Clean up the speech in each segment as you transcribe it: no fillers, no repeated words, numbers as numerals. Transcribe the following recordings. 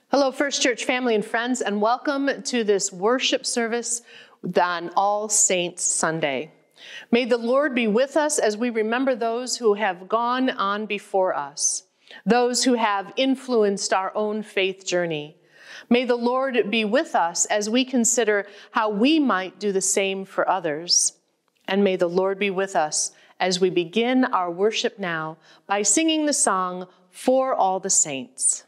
Hello, First Church family and friends, and welcome to this worship service on All Saints Sunday. May the Lord be with us as we remember those who have gone on before us, those who have influenced our own faith journey. May the Lord be with us as we consider how we might do the same for others. And may the Lord be with us as we begin our worship now by singing the song, For All the Saints.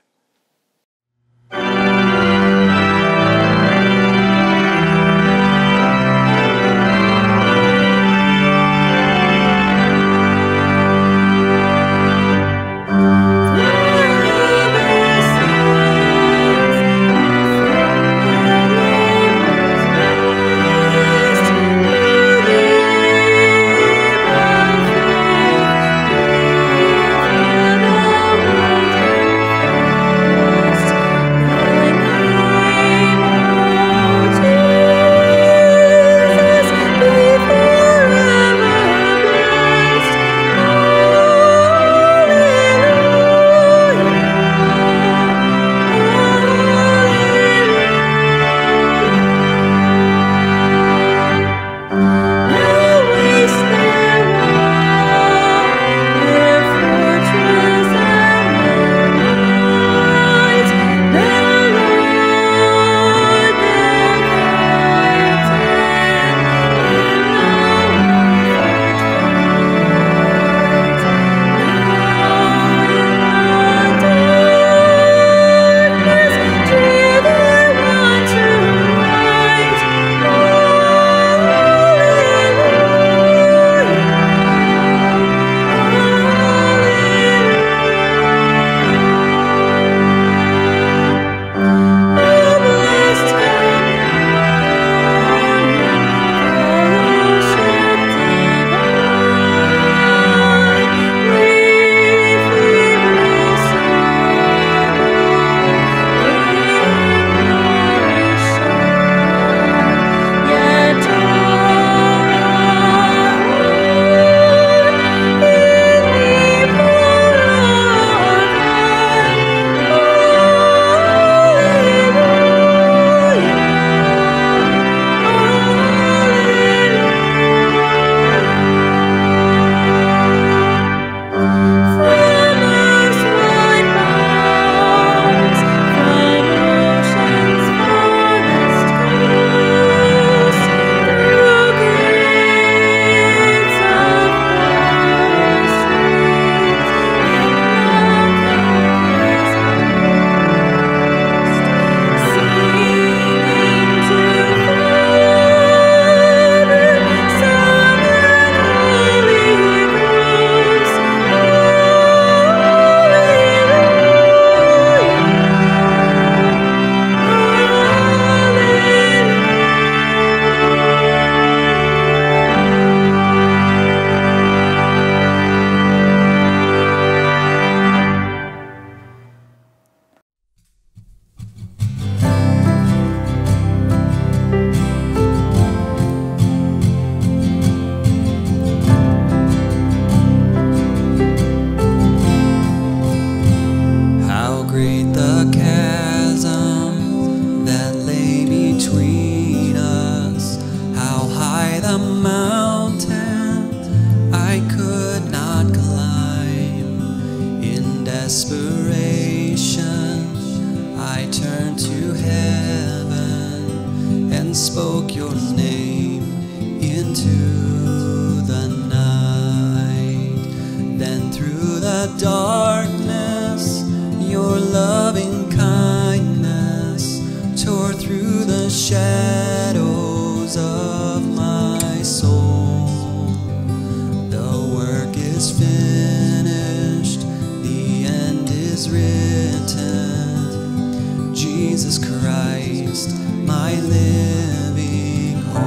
Jesus Christ, my living hope.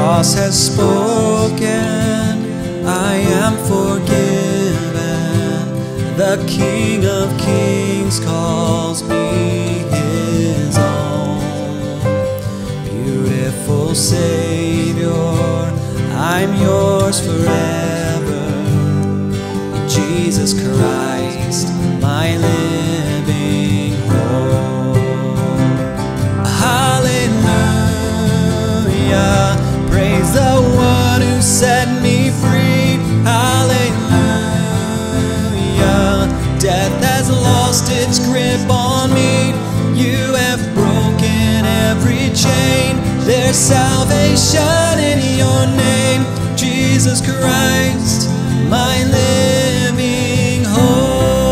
cross has spoken, I am forgiven. The King of Kings calls me his own. Beautiful Savior, I'm yours forever. In Jesus Christ, my living hope. Hallelujah, praise the one who set me free. Hallelujah, death has lost its grip on me. You have broken every chain. There's salvation in your name, Jesus Christ, my living hope.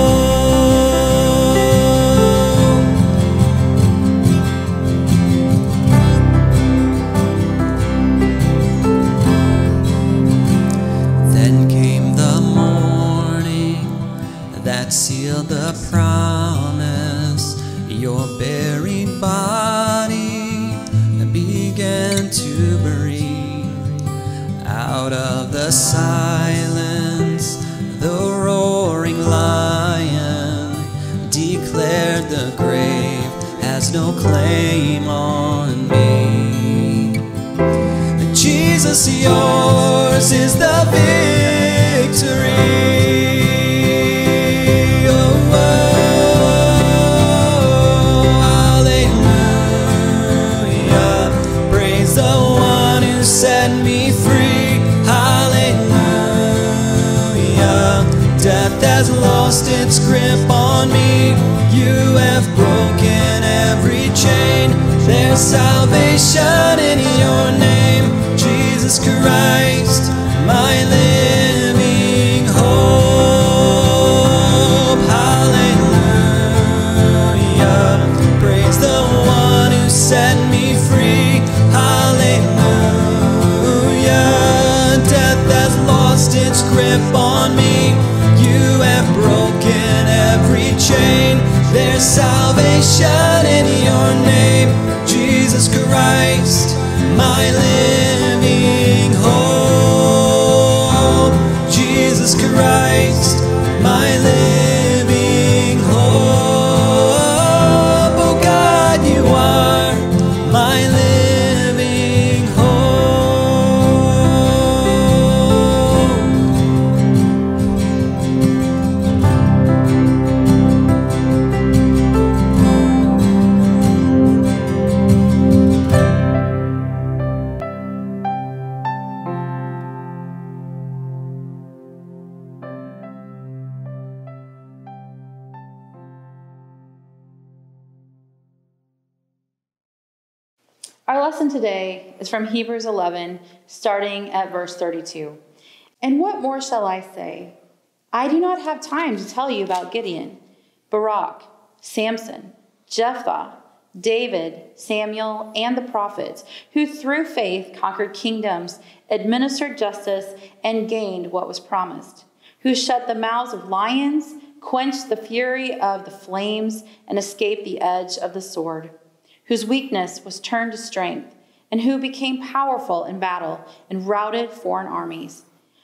Then came the morning that sealed the promise. Your buried body began to breathe. Out of the silence, the roaring lion declared the grave has no claim on me. Jesus, yours is the victory. Set me free, hallelujah. Death has lost its grip on me. You have broken every chain. There's salvation in your name, Jesus Christ, my living hope. Hallelujah, praise the one who set me free. Hallelujah, death has lost its grip on me. You have broken every chain. There's salvation in your name, Jesus Christ, my living hope. Jesus Christ, my living hope. Oh God, you are my living Our lesson today is from Hebrews 11, starting at verse 32. And what more shall I say? I do not have time to tell you about Gideon, Barak, Samson, Jephthah, David, Samuel, and the prophets, who through faith conquered kingdoms, administered justice, and gained what was promised, who shut the mouths of lions, quenched the fury of the flames, and escaped the edge of the sword, whose weakness was turned to strength, and who became powerful in battle and routed foreign armies.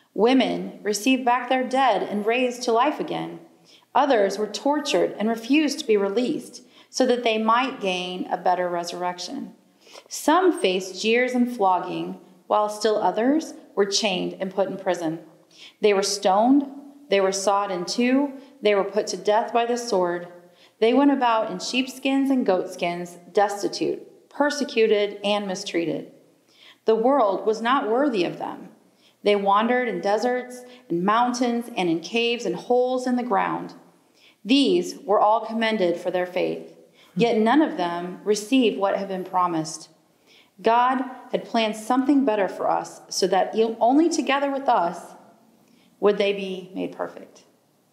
Women received back their dead and raised to life again. Others were tortured and refused to be released so that they might gain a better resurrection. Some faced jeers and flogging, while still others were chained and put in prison. They were stoned, they were sawed in two, they were put to death by the sword. They went about in sheepskins and goatskins, destitute, persecuted, and mistreated. The world was not worthy of them. They wandered in deserts and mountains and in caves and holes in the ground. These were all commended for their faith, yet none of them received what had been promised. God had planned something better for us so that only together with us would they be made perfect.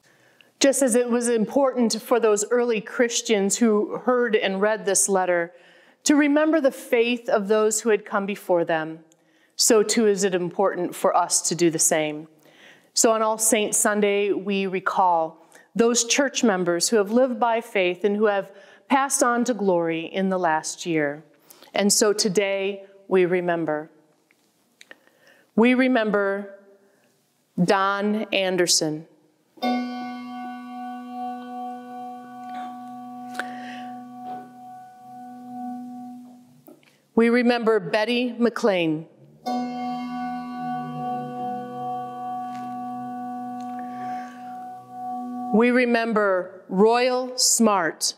Just as it was important for those early Christians who heard and read this letter to remember the faith of those who had come before them, so too is it important for us to do the same. So on All Saints Sunday, we recall those church members who have lived by faith and who have passed on to glory in the last year. And so today we remember. We remember Don Anderson. We remember Betty McLean. We remember Royal Smart.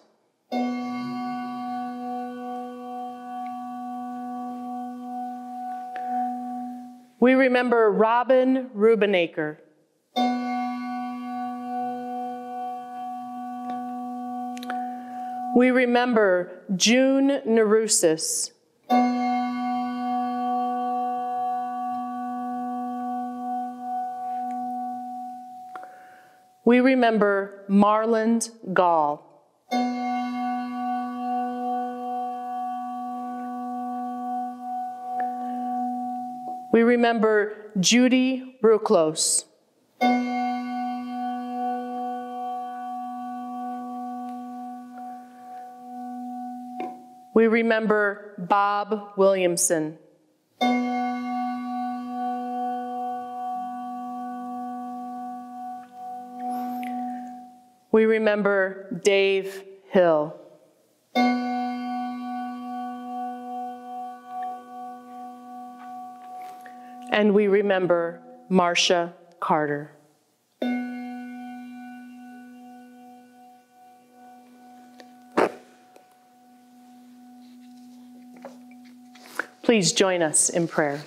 We remember Robin Rubenaker. We remember June Nerusis. We remember Marland Gall. We remember Judy Brooklos. We remember Bob Williamson. We remember Dave Hill. And we remember Marcia Carter. Please join us in prayer.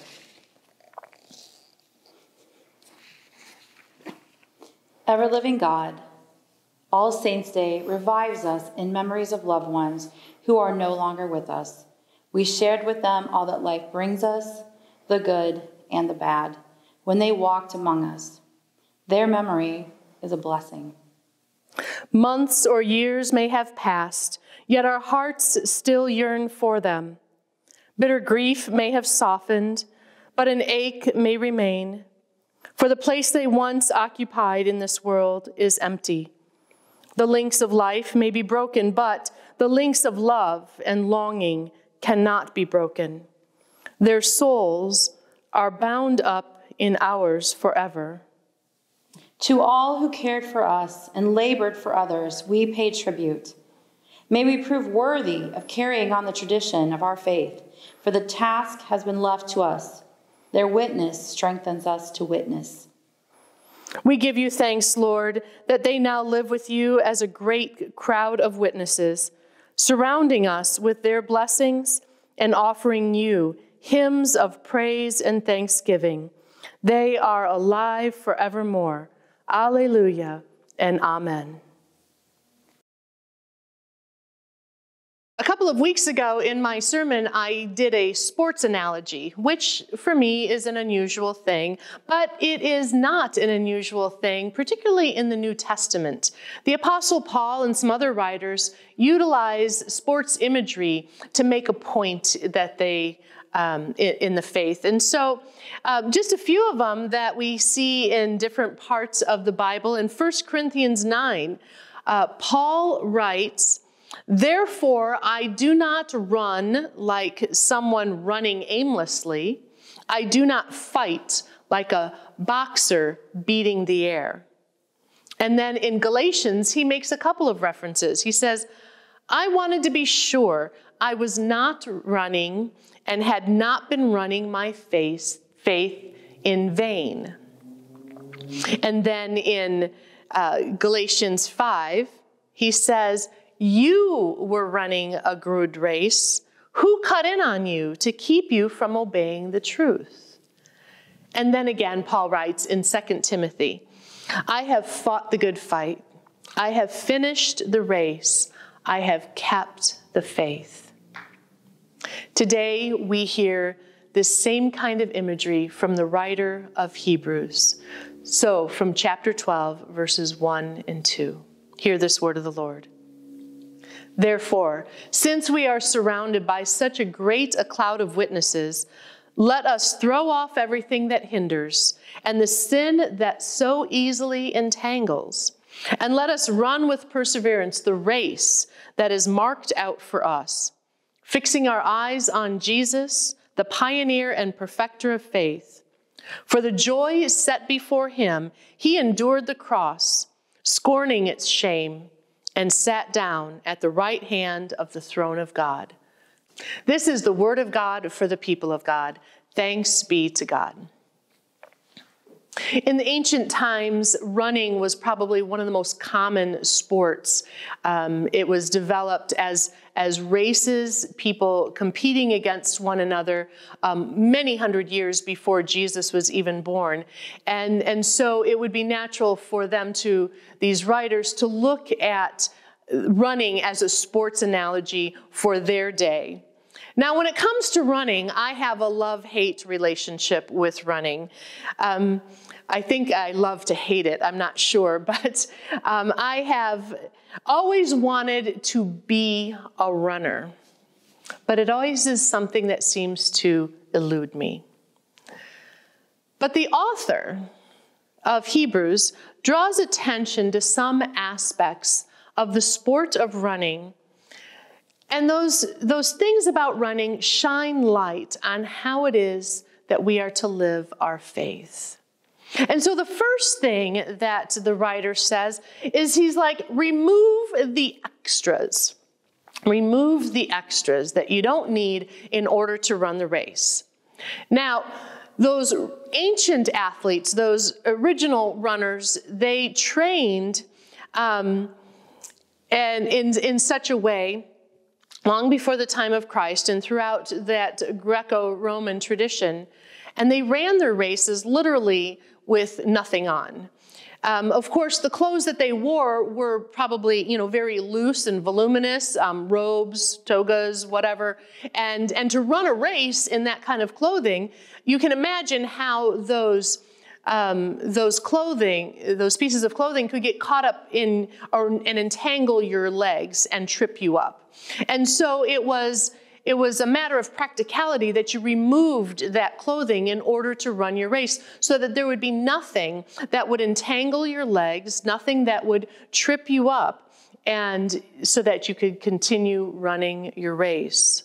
Ever-living God, All Saints' Day revives us in memories of loved ones who are no longer with us. We shared with them all that life brings us, the good and the bad, when they walked among us. Their memory is a blessing. Months or years may have passed, yet our hearts still yearn for them. Bitter grief may have softened, but an ache may remain, for the place they once occupied in this world is empty. The links of life may be broken, but the links of love and longing cannot be broken. Their souls are bound up in ours forever. To all who cared for us and labored for others, we pay tribute. May we prove worthy of carrying on the tradition of our faith, for the task has been left to us. Their witness strengthens us to witness. We give you thanks, Lord, that they now live with you as a great crowd of witnesses, surrounding us with their blessings and offering you hymns of praise and thanksgiving. They are alive forevermore. Alleluia and amen. A couple of weeks ago in my sermon, I did a sports analogy, which for me is an unusual thing, but it is not an unusual thing, particularly in the New Testament. The Apostle Paul and some other writers utilize sports imagery to make a point that they in the faith. And so just a few of them that we see in different parts of the Bible. In 1 Corinthians 9, Paul writes, "Therefore, I do not run like someone running aimlessly. I do not fight like a boxer beating the air." And then in Galatians, he makes a couple of references. He says, "I wanted to be sure I was not running and had not been running my faith in vain." And then in Galatians 5, he says, "You were running a good race. Who cut in on you to keep you from obeying the truth?" And then again, Paul writes in 2 Timothy, "I have fought the good fight. I have finished the race. I have kept the faith." Today, we hear this same kind of imagery from the writer of Hebrews. So from chapter 12, verses 1 and 2, hear this word of the Lord. "Therefore, since we are surrounded by such a great a cloud of witnesses, let us throw off everything that hinders and the sin that so easily entangles, and let us run with perseverance the race that is marked out for us, fixing our eyes on Jesus, the pioneer and perfecter of faith, For the joy set before him, he endured the cross, scorning its shame, and sat down at the right hand of the throne of God. This is the word of God for the people of God. Thanks be to God. In the ancient times, running was probably one of the most common sports. It was developed as races, people competing against one another many hundred years before Jesus was even born. And so it would be natural for them these writers, to look at running as a sports analogy for their day. Now, when it comes to running, I have a love-hate relationship with running. I think I love to hate it, I'm not sure, but I have always wanted to be a runner, but it always is something that seems to elude me. But the author of Hebrews draws attention to some aspects of the sport of running, and those things about running shine light on how it is that we are to live our faith. And so the first thing that the writer says is he's like, remove the extras. Remove the extras that you don't need in order to run the race. Now, those ancient athletes, those original runners, they trained and in such a way long before the time of Christ and throughout that Greco-Roman tradition, and they ran their races literally with nothing on. Of course, the clothes that they wore were probably, very loose and voluminous, robes, togas, whatever. And to run a race in that kind of clothing, you can imagine how those pieces of clothing could get caught up in and entangle your legs and trip you up. And so it was a matter of practicality that you removed that clothing in order to run your race, so that there would be nothing that would entangle your legs, nothing that would trip you up, and so that you could continue running your race.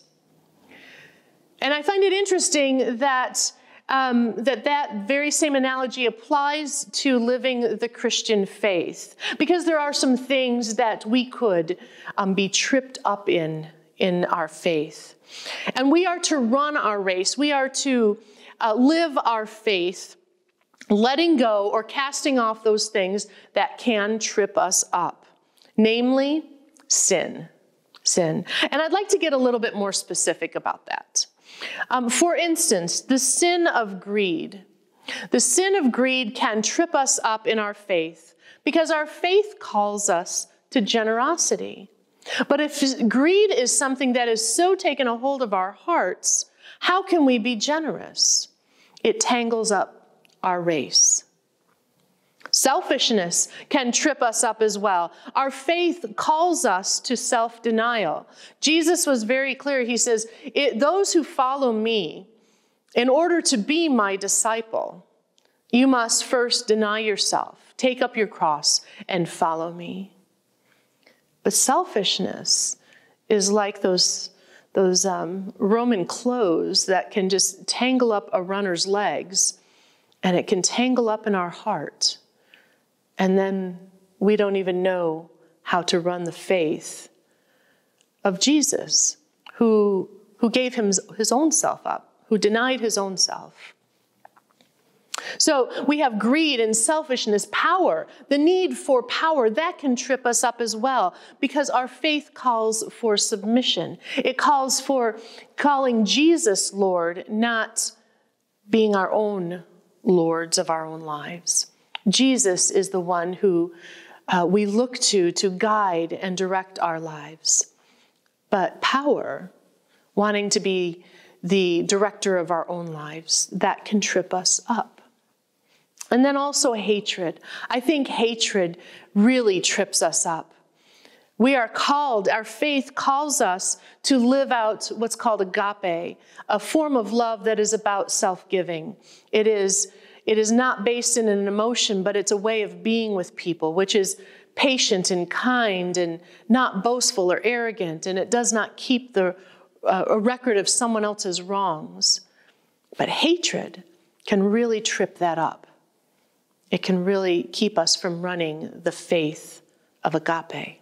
And I find it interesting that that very same analogy applies to living the Christian faith, because there are some things that we could be tripped up in our faith. And we are to run our race. We are to live our faith, letting go or casting off those things that can trip us up, namely sin. And I'd like to get a little bit more specific about that. For instance, the sin of greed. The sin of greed can trip us up in our faith because our faith calls us to generosity. But if greed is something that is so taken a hold of our hearts, how can we be generous? It tangles up our race. Selfishness can trip us up as well. Our faith calls us to self-denial. Jesus was very clear. He says, those who follow me, in order to be my disciple, you must first deny yourself, take up your cross, and follow me. But selfishness is like those Roman clothes that can just tangle up a runner's legs, and it can tangle up in our heart. And then we don't even know how to run the faith of Jesus, who gave his own self up, who denied his own self. So we have greed and selfishness, power, the need for power, that can trip us up as well, because our faith calls for submission. It calls for calling Jesus Lord, not being our own lords of our own lives. Jesus is the one who we look to guide and direct our lives. But power, wanting to be the director of our own lives, that can trip us up. And then also hatred. I think hatred really trips us up. We are called, our faith calls us to live out what's called agape, a form of love that is about self-giving. It is not based in an emotion, but it's a way of being with people, which is patient and kind and not boastful or arrogant, and it does not keep a record of someone else's wrongs. But hatred can really trip that up. It can really keep us from running the faith of agape.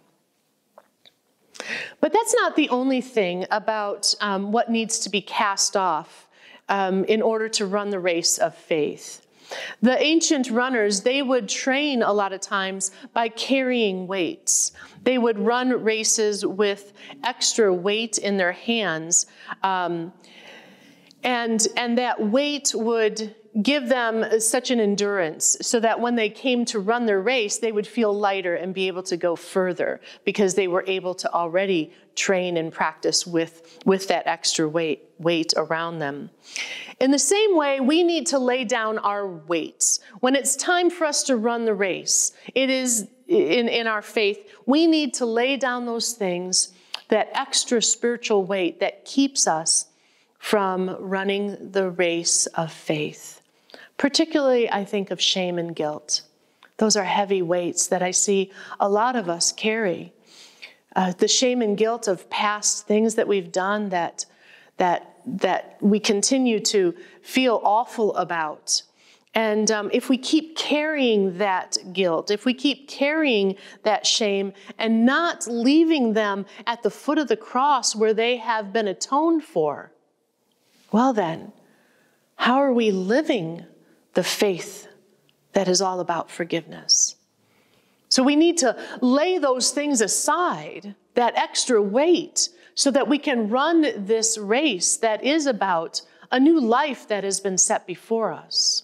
But that's not the only thing about what needs to be cast off in order to run the race of faith. The ancient runners, they would train a lot of times by carrying weights. They would run races with extra weight in their hands, and that weight would give them such an endurance so that when they came to run their race, they would feel lighter and be able to go further because they were able to already train and practice with that extra weight around them. In the same way, we need to lay down our weights. When it's time for us to run the race, it is in our faith, we need to lay down those things, that extra spiritual weight that keeps us from running the race of faith. Particularly, I think of shame and guilt. Those are heavy weights that I see a lot of us carry. The shame and guilt of past things that we've done that we continue to feel awful about. And if we keep carrying that guilt, if we keep carrying that shame and not leaving them at the foot of the cross where they have been atoned for, well then, how are we living the faith that is all about forgiveness? So we need to lay those things aside, that extra weight, so that we can run this race that is about a new life that has been set before us.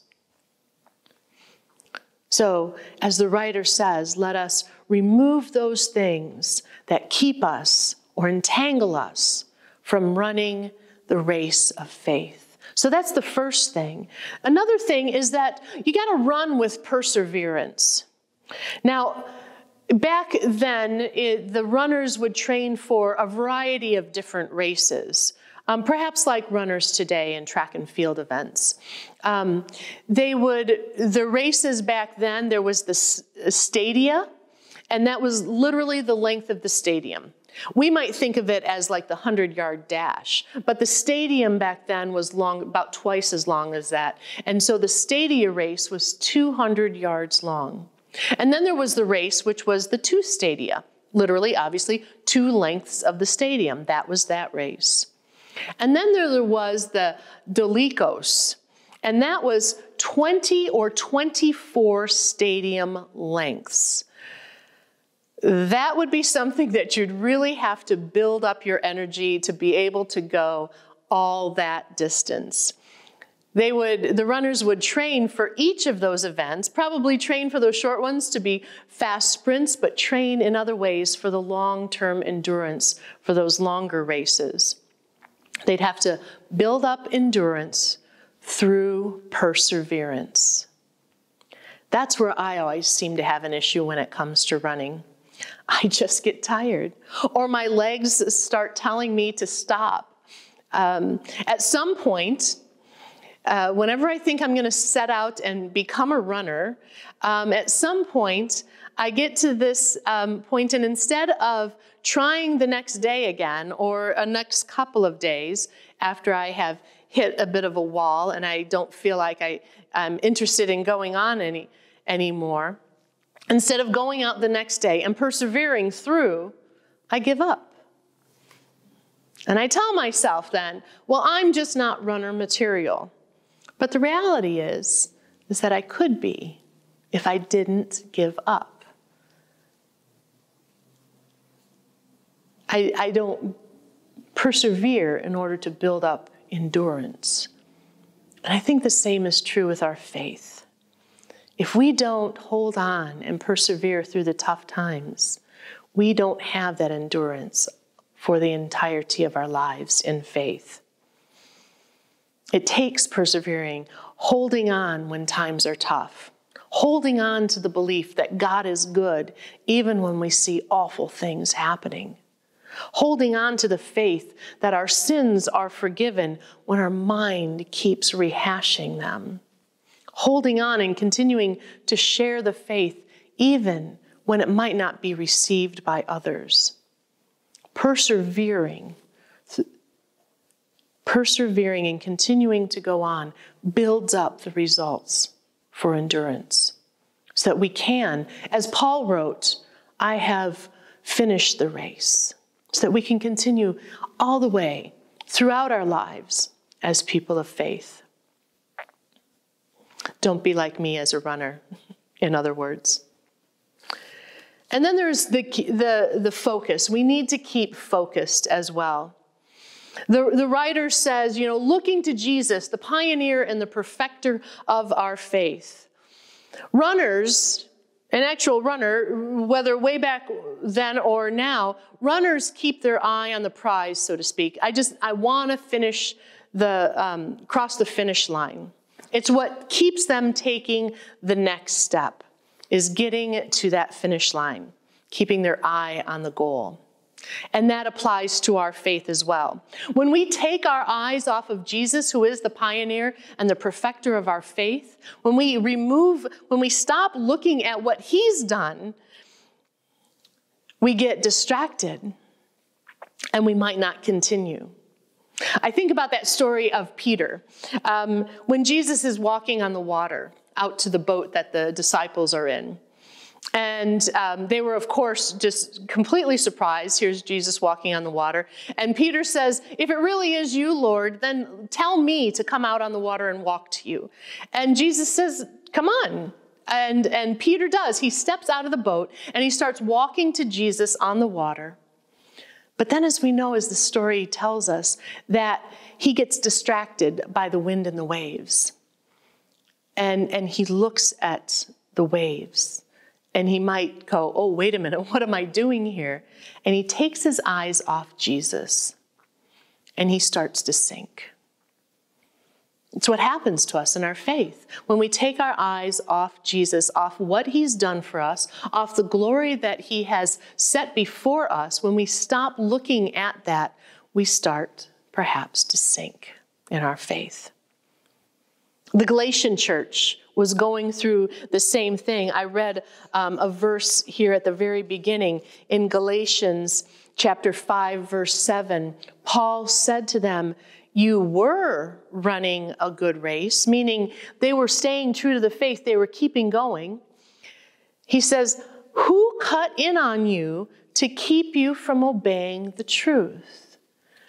So, as the writer says, let us remove those things that keep us or entangle us from running the race of faith. So that's the first thing. Another thing is that you got to run with perseverance. Now, back then, the runners would train for a variety of different races, perhaps like runners today in track and field events. The races back then, there was the stadia, and that was literally the length of the stadium. We might think of it as like the 100-yard dash, but the stadium back then was long, about twice as long as that. And so the stadia race was 200 yards long. And then there was the race, which was the two stadia, literally, obviously, 2 lengths of the stadium. That was that race. And then there was the Dolichos, and that was 20 or 24 stadium lengths. That would be something that you'd really have to build up your energy to be able to go all that distance. The runners would train for each of those events, probably train for those short ones to be fast sprints, but train in other ways for the long-term endurance for those longer races. They'd have to build up endurance through perseverance. That's where I always seem to have an issue when it comes to running. I just get tired, or my legs start telling me to stop. At some point, whenever I think I'm going to set out and become a runner, at some point I get to this point, and instead of trying the next day again or a next couple of days after I have hit a bit of a wall and I don't feel like I'm interested in going on anymore, instead of going out the next day and persevering through, I give up. And I tell myself then, well, I'm just not runner material. But the reality is that I could be if I didn't give up. I don't persevere in order to build up endurance. And I think the same is true with our faith. If we don't hold on and persevere through the tough times, we don't have that endurance for the entirety of our lives in faith. It takes persevering, holding on when times are tough, holding on to the belief that God is good even when we see awful things happening, holding on to the faith that our sins are forgiven when our mind keeps rehashing them, holding on and continuing to share the faith even when it might not be received by others, persevering persevering and continuing to go on builds up the results for endurance so that we can, as Paul wrote, I have finished the race, so that we can continue all the way throughout our lives as people of faith. Don't be like me as a runner, in other words. And then there's the focus. We need to keep focused as well. The writer says, looking to Jesus, the pioneer and the perfecter of our faith. Runners, an actual runner, whether way back then or now, runners keep their eye on the prize, so to speak. I want to finish cross the finish line. It's what keeps them taking the next step, is getting to that finish line, keeping their eye on the goal. And that applies to our faith as well. When we take our eyes off of Jesus, who is the pioneer and the perfecter of our faith, when we stop looking at what he's done, we get distracted and we might not continue. I think about that story of Peter. When Jesus is walking on the water out to the boat that the disciples are in. And they were, of course, just completely surprised. Here's Jesus walking on the water. And Peter says, if it really is you, Lord, then tell me to come out on the water and walk to you. And Jesus says, come on. And Peter does. He steps out of the boat and he starts walking to Jesus on the water. But then, as we know, as the story tells us, that he gets distracted by the wind and the waves. And he looks at the waves. And he might go, oh, wait a minute, what am I doing here? And he takes his eyes off Jesus. And he starts to sink. It's what happens to us in our faith. When we take our eyes off Jesus, off what he's done for us, off the glory that he has set before us, when we stop looking at that, we start perhaps to sink in our faith. The Galatian church was going through the same thing. I read a verse here at the very beginning in Galatians chapter 5, verse 7. Paul said to them, you were running a good race, meaning they were staying true to the faith. They were keeping going. He says, who cut in on you to keep you from obeying the truth?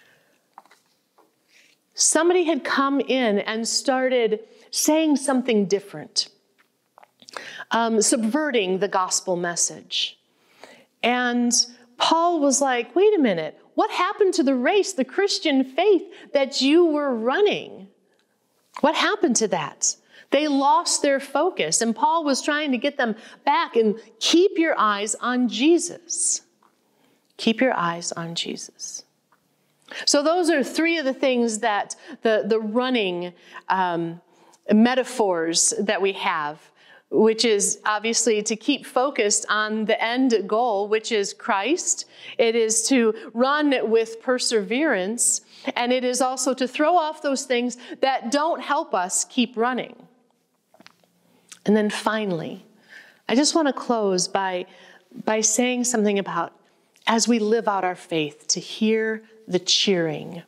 Somebody had come in and started saying something different, subverting the gospel message. And Paul was like, wait a minute, what happened to the race, the Christian faith that you were running? What happened to that? They lost their focus, and Paul was trying to get them back and keep your eyes on Jesus. Keep your eyes on Jesus. So those are three of the things that the running metaphors that we have, which is obviously to keep focused on the end goal, which is Christ. It is to run with perseverance, and it is also to throw off those things that don't help us keep running. And then finally, I just want to close by saying something about, as we live out our faith, to hear the cheering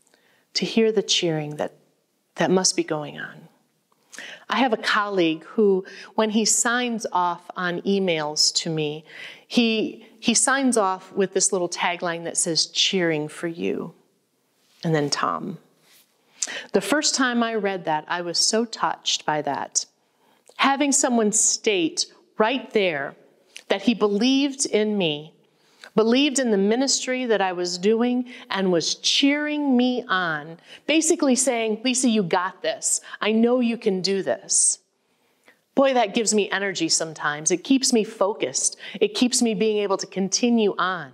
that must be going on. I have a colleague who, when he signs off on emails to me, he signs off with this little tagline that says, cheering for you, and then Tom. The first time I read that, I was so touched by that. Having someone state right there that he believed in me, believed in the ministry that I was doing, and was cheering me on, basically saying, Lisa, you got this. I know you can do this. Boy, that gives me energy sometimes. It keeps me focused. It keeps me being able to continue on.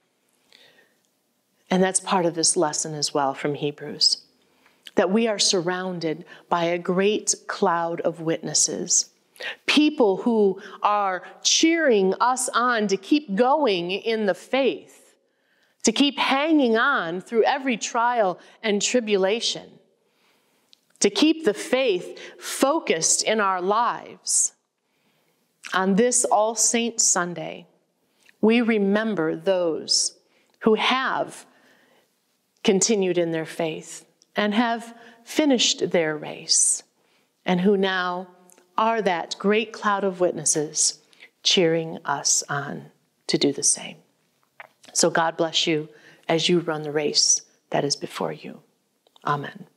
And that's part of this lesson as well from Hebrews, that we are surrounded by a great cloud of witnesses. People who are cheering us on to keep going in the faith, to keep hanging on through every trial and tribulation, to keep the faith focused in our lives. On this All Saints Sunday, we remember those who have continued in their faith and have finished their race, and who now are that great cloud of witnesses cheering us on to do the same. So God bless you as you run the race that is before you. Amen.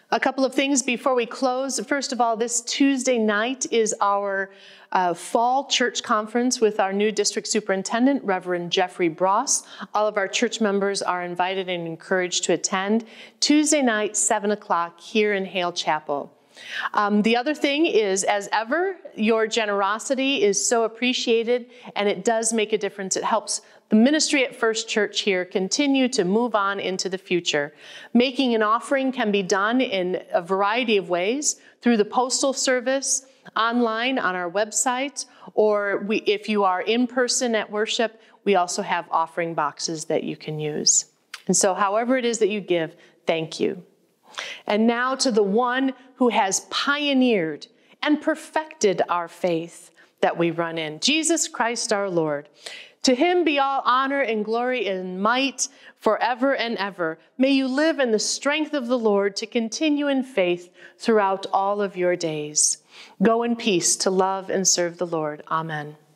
A couple of things before we close. First of all, this Tuesday night is our fall church conference with our new district superintendent, Reverend Jeffrey Bross. All of our church members are invited and encouraged to attend. Tuesday night, 7 o'clock here in Hale Chapel. The other thing is, as ever, your generosity is so appreciated, and it does make a difference. It helps the ministry at First Church here continue to move on into the future. Making an offering can be done in a variety of ways, through the postal service, online on our website, or if you are in person at worship, we also have offering boxes that you can use. And so however it is that you give, thank you. And now to the one who has pioneered and perfected our faith that we run in, Jesus Christ our Lord. To him be all honor and glory and might forever and ever. May you live in the strength of the Lord to continue in faith throughout all of your days. Go in peace to love and serve the Lord. Amen.